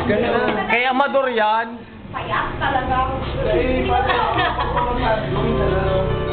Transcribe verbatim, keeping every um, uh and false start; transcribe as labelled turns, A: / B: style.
A: Ganun.
B: Kaya mador yan.
C: Payak talaga.
A: Eh, parang ako,